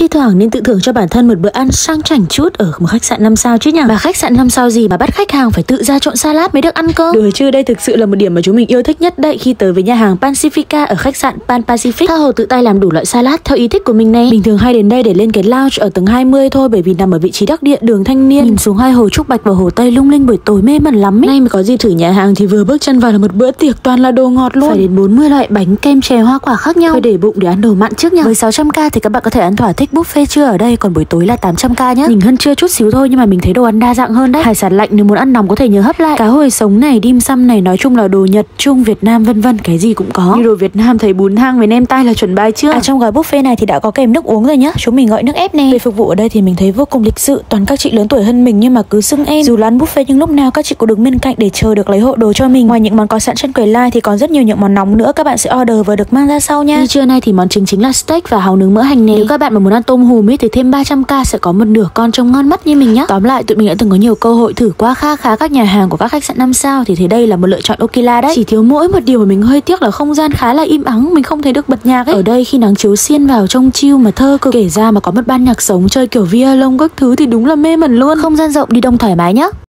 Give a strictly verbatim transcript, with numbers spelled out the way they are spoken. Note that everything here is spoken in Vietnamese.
thi thoảng nên tự thưởng cho bản thân một bữa ăn sang chảnh chút ở một khách sạn năm sao chứ nhỉ. Và khách sạn năm sao gì mà bắt khách hàng phải tự ra trộn salad mới được ăn cơ. Đùa chứ, đây thực sự là một điểm mà chúng mình yêu thích nhất đấy khi tới với nhà hàng Pacifica ở khách sạn Pan Pacific. Tha hồ tự tay làm đủ loại salad theo ý thích của mình này. Mình thường hay đến đây để lên cái lounge ở tầng hai mươi thôi, bởi vì nằm ở vị trí đắc địa đường Thanh Niên, nhìn xuống hai hồ Trúc Bạch và hồ Tây lung linh buổi tối mê mẩn lắm ấy. Nay mới có gì thử nhà hàng thì vừa bước chân vào là một bữa tiệc toàn là đồ ngọt luôn. Phải đến bốn mươi loại bánh kem chè hoa quả khác nhau. Phải để bụng để ăn đồ mặn trước nha. Với sáu trăm k thì các bạn có thể ăn thỏa thích buffet trưa ở đây, còn buổi tối là tám trăm k nhá. Nhìn hơn trưa chút xíu thôi nhưng mà mình thấy đồ ăn đa dạng hơn đấy. Hải sản lạnh nếu muốn ăn nóng có thể nhớ hấp lại. Cá hồi sống này, dim sum này, nói chung là đồ Nhật, Trung, Việt Nam vân vân, cái gì cũng có. Như đồ Việt Nam thấy bún thang với nem tai là chuẩn bài chưa? À, trong gói buffet này thì đã có kèm nước uống rồi nhá. Chúng mình gọi nước ép nè. Về phục vụ ở đây thì mình thấy vô cùng lịch sự, toàn các chị lớn tuổi hơn mình nhưng mà cứ xưng em. Dù là ăn buffet nhưng lúc nào các chị cũng đứng bên cạnh để chờ được lấy hộ đồ cho mình. Ngoài những món có sẵn trên quầy line thì còn rất nhiều những món nóng nữa, các bạn sẽ order và được mang ra sau nha. Như trưa nay thì món chính chính là steak và hàu nướng mỡ hành nè. Nếu các bạn mà muốn ăn tôm hùm ấy thì thêm ba trăm k sẽ có một nửa con trông ngon mắt như mình nhá. Tóm lại tụi mình đã từng có nhiều cơ hội thử qua kha khá các nhà hàng của các khách sạn năm sao thì thấy đây là một lựa chọn ok la đấy. Chỉ thiếu mỗi một điều mà mình hơi tiếc là không gian khá là im ắng, mình không thấy được bật nhạc ấy. Ở đây khi nắng chiếu xiên vào trông chill mà thơ cực, kể ra mà có một ban nhạc sống chơi kiểu violon các thứ thì đúng là mê mẩn luôn. Không gian rộng, đi đông thoải mái nhá.